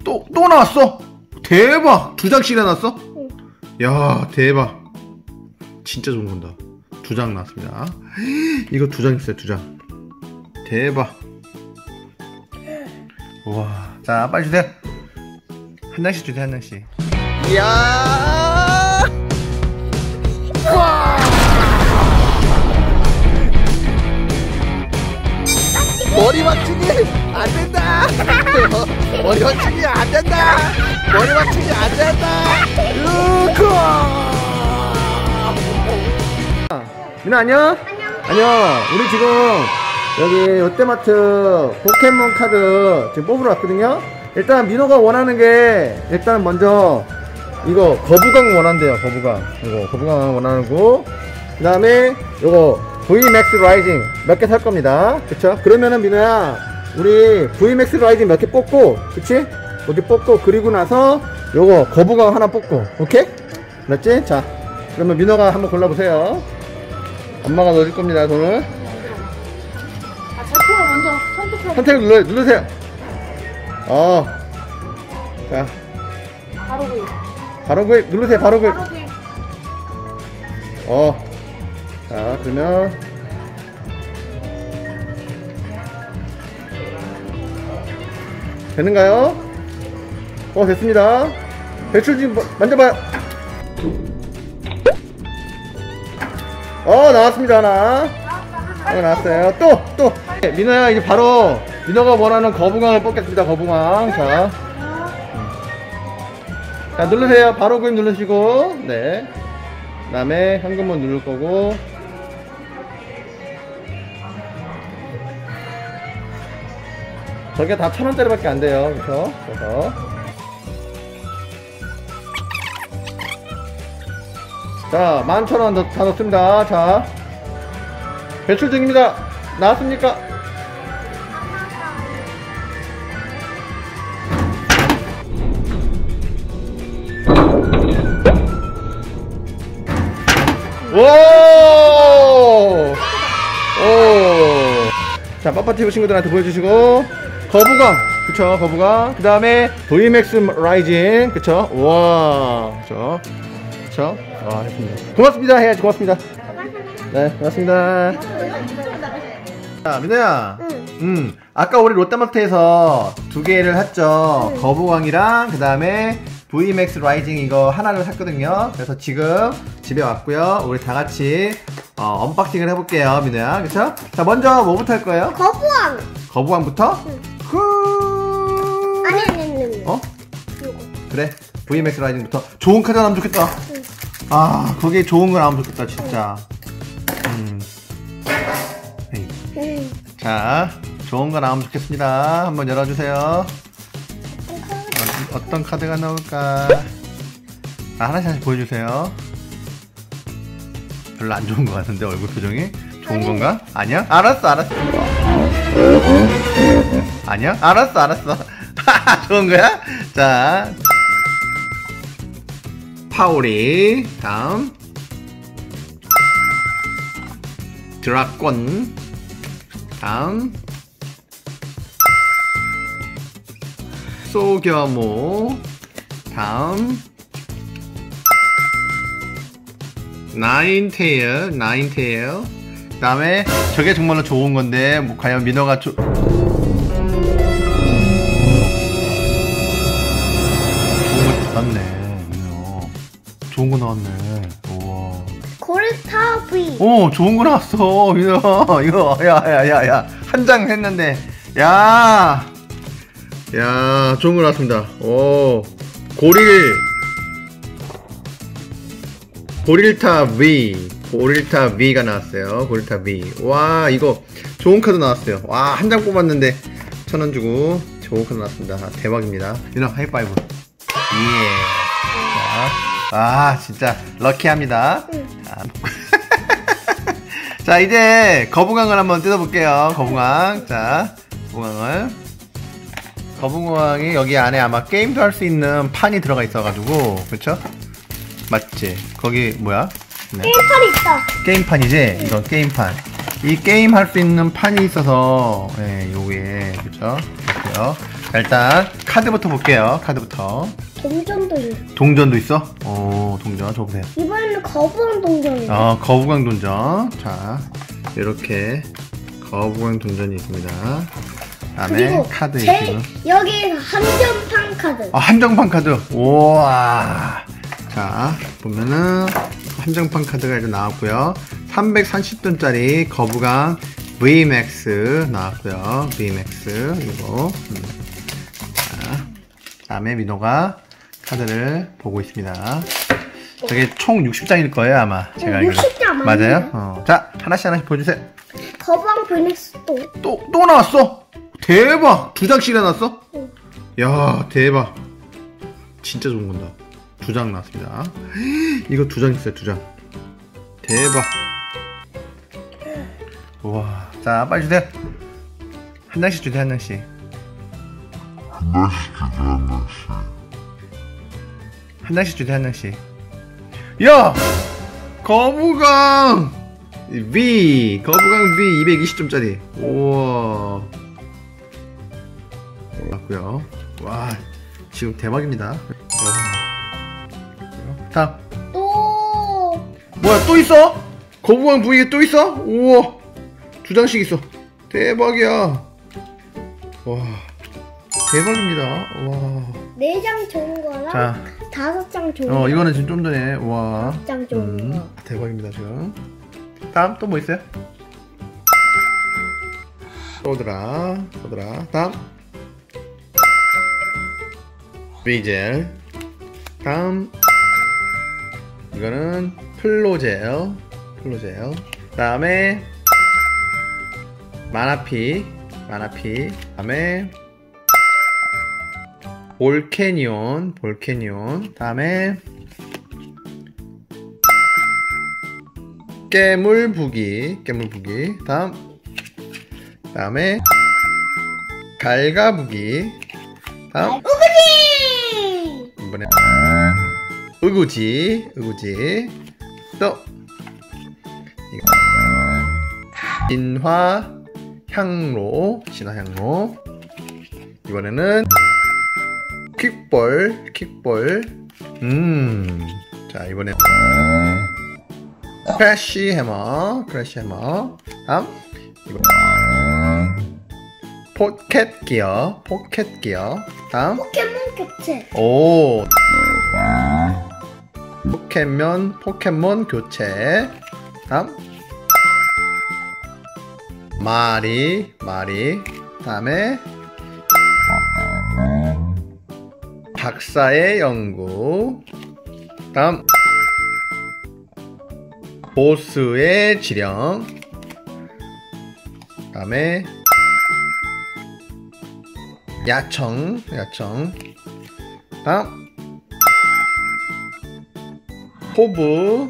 또 나왔어. 대박. 2장씩이나 나왔어? 응. 야, 대박. 진짜 좋은 건다. 2장 나왔습니다. 이거 2장 있어요. 2장. 대박. 우와. 자, 빨리 주세요. 한 장씩 주세요. 한 장씩. 이야. 와. 머리 맞추기 안 된다. 머리 맞추기 안 된다. 머리 맞추기 안 된다. 민아 안녕. 안녕. 우리 지금 여기 롯데마트 포켓몬 카드 지금 뽑으러 왔거든요. 일단 민호가 원하는 게 일단 먼저 이거 거부강 원한대요. 거부강. 이거 거부강 원하는 거. 그 다음에 요거 VMAX 라이징 몇 개 살 겁니다. 그쵸? 그러면은 민호야 우리 VMAX 라이징 몇 개 뽑고, 그치? 여기 뽑고, 그리고 나서 요거 거부강 하나 뽑고, 오케이? 알았지? 자, 그러면 민호가 한번 골라보세요. 엄마가 넣어줄 겁니다. 돈을 제품을 먼저 선택을 누르세요. 자, 바로 구입. 바로 구입 누르세요. 바로 구입. 바로 구입. 자, 그러면 되는가요? 됐습니다. 배출 좀 만져봐요. 나왔습니다. 하나 나왔어요. 또 민호야 이제 바로 민호가 원하는 거부강을 뽑겠습니다. 거부강. 자, 누르세요. 바로 구입 누르시고, 네. 그 다음에 현금은 누를 거고, 저게 다 1,000원짜리밖에 안 돼요. 그쵸? 그래서 자, 11,000원 다 넣습니다. 자, 배출 중입니다. 나왔습니까? 오! 자, 빠빠티브 친구들한테 보여주시고, 거부강, 그쵸, 거부강. 그 다음에 VMAX 라이징, 그쵸, 우와, 그쵸, 와, 했습니다. 고맙습니다. 해야지, 고맙습니다. 네, 고맙습니다. 자, 민호야. 아까 우리 롯데마트에서 2개를 샀죠. 거부강이랑, 그 다음에 VMAX 라이징 이거 하나를 샀거든요. 그래서 지금 집에 왔고요. 우리 다 같이 언박싱을 해볼게요, 민호야. 그쵸? 자, 먼저 뭐부터 할 거예요? 거부왕. 거부왕부터? 응. 아니. 이거. 그래. VMAX 라이징부터. 좋은 카드 나오면 좋겠다. 응. 거기에 좋은 거 나오면 좋겠다, 진짜. 자, 좋은 거 나오면 좋겠습니다. 한번 열어주세요. 어떤 카드가 나올까? 하나씩 보여주세요. 별로 안 좋은 것 같은데, 얼굴 표정이? 좋은 건가? 아니야? 알았어. 아니야? 알았어. 좋은 거야? 자, 파오리. 다음 드라곤. 다음 소겨모. 다음 나인테일. 그 다음에 저게 정말로 좋은 건데 뭐 과연 민호가 좋은 거 나왔네. 민호 좋은 거 나왔네. 우와. 골타 V. 좋은 거 나왔어. 이거 야 한 장 했는데 야 좋은 거 나왔습니다. 고릴타 V가 나왔어요. 고릴타 V. 와, 이거 좋은 카드 나왔어요. 와, 한 장 뽑았는데 1,000원 주고 좋은 카드 나왔습니다. 대박입니다. 유나 하이파이브. 예. 자, 진짜 럭키합니다. 자, 이제 거부강을 한번 뜯어볼게요. 거부강. 자, 거부강이 여기 안에 아마 게임도 할 수 있는 판이 들어가 있어가지고, 그쵸? 맞지? 거기 뭐야? 네. 게임판이 있다. 게임판이지? 이건 게임판. 이 게임 할 수 있는 판이 있어서, 네, 요게, 그쵸? 이렇게요. 일단 카드부터 볼게요. 카드부터. 동전도 있어. 동전도 있어? 동전 줘보세요. 이번에는 거부한 동전이야. 거부광 동전. 자, 이렇게 거부광 동전이 있습니다. 다음에 그리고 카드 있고요. 여기 한정판 카드. 한정판 카드. 우와. 자, 보면은 한정판 카드가 이제 나왔고요. 330돈짜리 거부광 VMAX 나왔고요. VMAX 이거. 자, 다음에 민호가 카드를 보고 있습니다. 저게 총 60장일 거예요 아마. 제가 알기로. 60장 맞아요? 자, 하나씩 보여주세요. 거부한 VMAX 또 나왔어. 대박. 2장씩이나 나왔어? 응. 야, 대박. 진짜 좋은 건다. 2장 나왔습니다. 이거 2장 있어요. 2장. 대박. 우와. 자, 빨리 주세요. 한 장씩 주세요. 한 장씩. 한 장씩 주세요. 한 장씩. 야! 거부광 V 220점짜리. 우와. 맞고요. 와, 지금 대박입니다. 다음. 뭐야, 또 있어? 거부광 V가 또 있어? 우와, 2장씩 있어. 대박이야. 와, 대박입니다. 와. 4장 좋은 거랑 자, 5장 좋은 거. 이거는 지금 좀 전에. 와. 5장 좋은 거. 대박입니다 지금. 다음 또 뭐 있어요? 소드라. 다음 비젤. 다음 이거는 플로젤. 다음에 마나피. 다음에 볼케니온. 다음에 깨물부기. 다음에 갈가부기. 다음 우구지! 이번에 으구지. 또 이거 신화향로. 이번에는 퀵볼. 자, 이번에 크래쉬 해머. 다음 이거 포켓 기어. 다음 포켓몬 교체. 오, 포켓몬 교체. 다음 마리. 다음에 박사의 연구. 다음 보스의 지령. 다음에 야청. 다음 호브.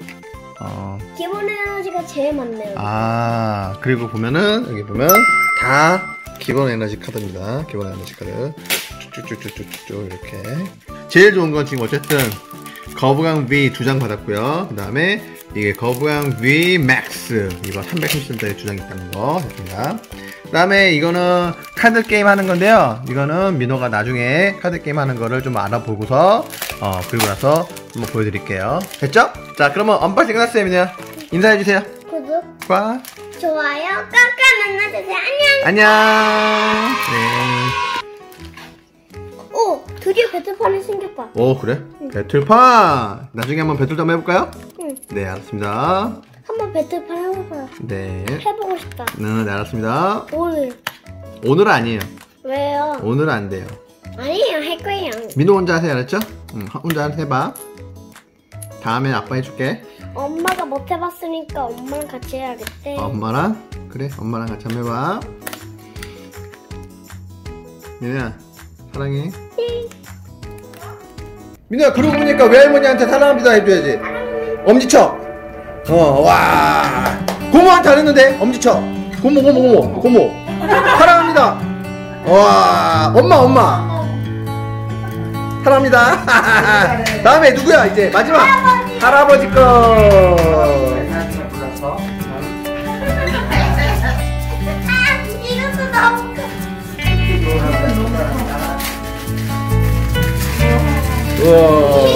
기본 에너지가 제일 많네요. 그리고 보면은 여기 보면 다 기본 에너지 카드입니다. 기본 에너지 카드 쭉쭉쭉쭉쭉 이렇게. 제일 좋은 건 지금 어쨌든 거부광 V 2장 받았고요. 그 다음에 이게 거부광 V Max 이거 330점짜리 2장 있다는 거 됐습니다. 그 다음에 이거는 카드 게임 하는 건데요. 이거는 민호가 나중에 카드 게임 하는 거를 좀 알아보고서 그리고 나서 한번 보여드릴게요. 됐죠? 자, 그러면 언박싱 끝났어요. 민호야, 인사해주세요. 구독과 좋아요 꽉꽉 눌러주세요. 안녕. 네. 오, 드디어 배틀판이 생겼다. 오, 그래? 배틀판 나중에 한번 배틀 좀 해볼까요? 응. 네, 알았습니다. 한번 배틀판 해볼까요? 네. 해보고 싶다. 네, 알았습니다. 오늘 아니에요. 왜요? 오늘은 안 돼요. 아니에요, 할 거예요. 민호 혼자 하세요, 알았죠? 혼자 해봐. 다음에 아빠 해줄게. 엄마가 못 해봤으니까 엄마랑 같이 해야겠대. 엄마랑? 그래, 엄마랑 같이 한번 해봐. 민호야, 사랑해. 민호야, 그러고 보니까 외할머니한테 사랑합니다 해줘야지. 엄지쳐. 와. 고모한테 안 했는데 엄지쳐. 고모. 사랑합니다. 와, 엄마. 사랑합니다. 다음에 누구야 이제 마지막 할아버지 거. 이것도 너무 우와.